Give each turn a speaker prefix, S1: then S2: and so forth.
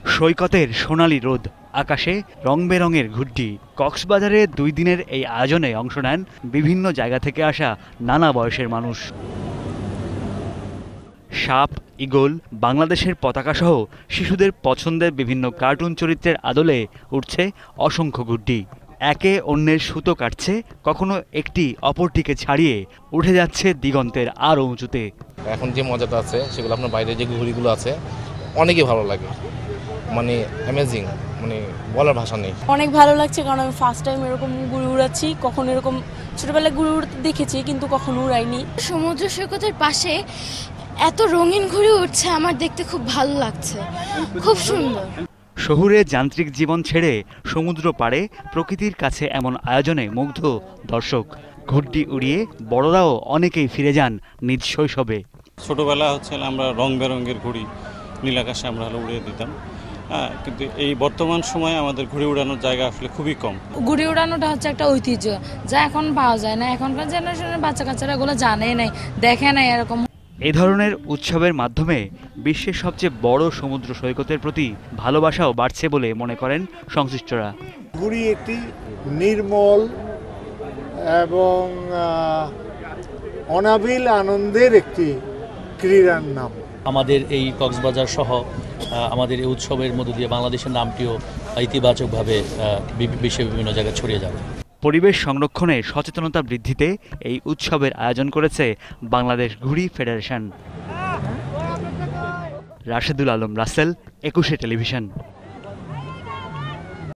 S1: সৈকতের সোনালী রোদ, আকাশে রং বেরঙের ঘুড্ডি। কক্সবাজারে 2 দিনের এই আয়োজনে অংশ নেন বিভিন্ন জায়গা থেকে আসা নানা বয়সের মানুষ। সাপ, ঈগল, বাংলাদেশের পতাকাসহ শিশুদের পছন্দের বিভিন্ন কার্টুন চরিত্রের আদলে উঠছে অসংখ্য গুড্ডি। একে অন্যের সুতো কাটছে, কখনো একটি অপরটিকে ছাড়িয়ে উঠে যাচ্ছে দিগন্তের আরও উঁচুতে।
S2: এখন যে মজাটা আছে সেগুলো আপনার বাইরে যে ঘুড়িগুলো আছে অনেকই ভালো লাগে, মানে অ্যামেজিং, মানে বলার ভাষা নেই।
S3: অনেক ভালো লাগছে কারণ আমি ফার্স্ট টাইম এরকম ঘুড়ি উড়াচ্ছি। কখনো এরকম ছোটবেলায় ঘুড়ি উড়তে দেখেছি কিন্তু কখনো উড়াইনি।
S4: সমুদ্র সৈকতের পাশে এত রঙিন ঘুড়ি উঠছে, আমার দেখতে খুব ভালো লাগছে, খুব সুন্দর।
S1: শহুরে যান্ত্রিক জীবন ছেড়ে সমুদ্র পাড়ে প্রকৃতির কাছে এমন আয়োজনে মুগ্ধ দর্শক। ঘুড্ডি উড়িয়ে বড়রাও অনেকেই ফিরে যান নিজ শৈশবে।
S5: ছোটবেলা আমরা রং বেরঙের ঘুড়ি নীলাকাশে আমরা উড়িয়ে দিতাম, কিন্তু এই বর্তমান সময়ে আমাদের ঘুড়ি উড়ানোর জায়গা আসলে খুবই কম।
S6: ঘুড়ি উড়ানোটা হচ্ছে একটা ঐতিহ্য যা এখন পাওয়া যায় না। এখনকার জেনারেশনের বাচ্চা কাচ্চারা এগুলো জানেই নাই, দেখে নাই এরকম।
S1: এ ধরনের উৎসবের মাধ্যমে বিশ্বের সবচেয়ে বড় সমুদ্র সৈকতের প্রতি ভালোবাসাও বাড়ছে বলে মনে করেন সংশ্লিষ্টরা।
S7: ঘুড়ি একটি নির্মল এবং অনাবিল আনন্দের একটি ক্রীড়ার নাম।
S8: আমাদের এই কক্সবাজার সহ আমাদের এই উৎসবের মধ্য দিয়ে বাংলাদেশের নামটিও ইতিবাচকভাবে বিশ্বের বিভিন্ন জায়গায় ছড়িয়ে যাবে।
S1: পরিবেশ সংরক্ষণে সচেতনতা বৃদ্ধিতে এই উৎসবের আয়োজন করেছে বাংলাদেশ ঘুড়ি ফেডারেশন। রাশেদুল আলম রাসেল, 21 টেলিভিশন।